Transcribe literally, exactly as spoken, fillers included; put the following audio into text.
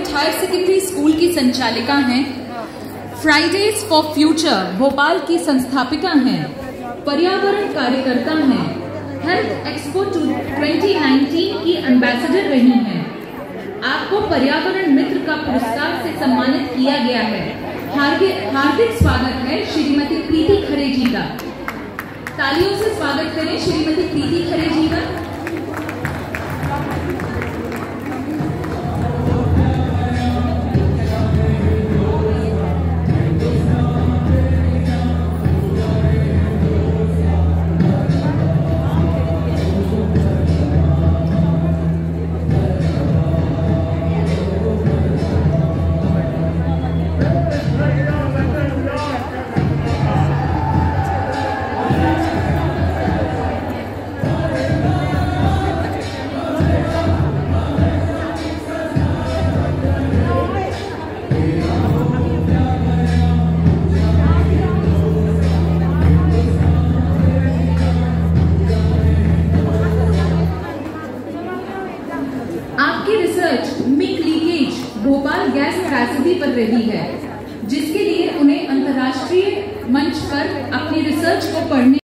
Government higher secondary school की संचालिका हैं, फ्राइडेज फॉर फ्यूचर भोपाल की संस्थापिका हैं, पर्यावरण कार्यकर्ता हैं, health expo two twenty nineteen की एम्बेसडर रही हैं। आपको पर्यावरण मित्र का पुरस्कार से सम्मानित किया गया है। हार्दिक हार्दिक स्वागत है श्रीमती प्रीति खरे जी का। तालियों से स्वागत करें श्रीमती प्रीति खरे जी का। आपकी research MIC leakage Bhopal gas tragedy पर रही है, जिसके लिए उन्हें अंतर्राष्ट्रीय मंच पर अपनी रिसर्च को पढ़ने